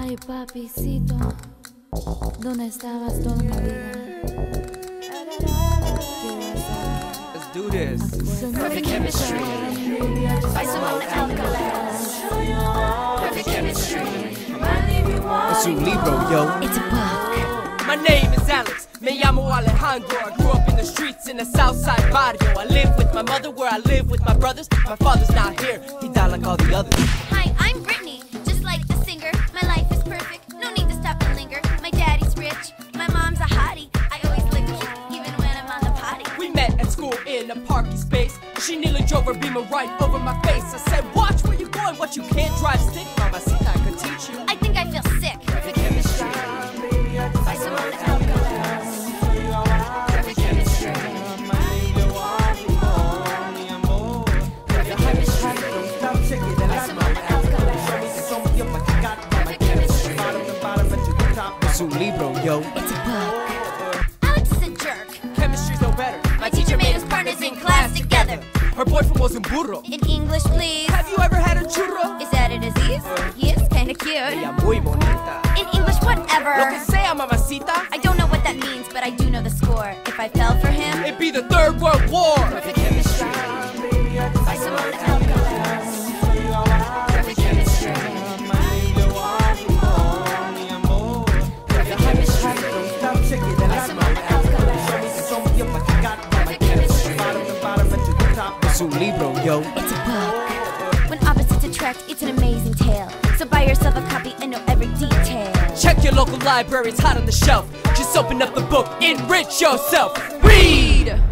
Ay, papicito, ¿dónde estabas toda mi vida? Let's do this. Perfect chemistry by Simone Elkeles. Perfect chemistry. It's un libro, yo. It's a book. My name is Alex, me llamo Alejandro. I grew up in the streets in the Southside barrio. I live with my mother where I live with my brothers. My father's not here, he died like all the others. Hi, I'm Brittany, just like the singer. My life is perfect, no need to stop and linger. My daddy's rich, my mom's a hottie. I always look cute, even when I'm on the potty. We met at school in a parking space. She nearly drove her Beamer right over my face. I said, watch where you going, what you can't drive stick. Mamacita, I could teach you. I think I feel sick. Perfect chemistry by Simone Elkeles. Perfect chemistry. Perfect chemistry by Simone Elkeles. Perfect chemistry. It's un libro, yo. It's a book. Alex is a jerk. Chemistry's no better. My teacher made us partners in class together. Her boyfriend was un burro. In English, please. Have you ever had a churro? Is that a disease? He is kinda cute. Ella muy bonita. In English, Lo whatever. que sea, mamacita. I don't know what that means, but I do know the score. If I fell for him, It'd be the Third World War. Perfect chemistry by Simone Elkeles. Perfect chemistry. Perfect chemistry by Simone Elkeles. Perfect chemistry. It's un libro, yo. It's a book. when opposites attract, it's an amazing tale. So buy yourself a copy and know every detail. Check your local library, it's hot on the shelf. Just open up the book, enrich yourself. Read!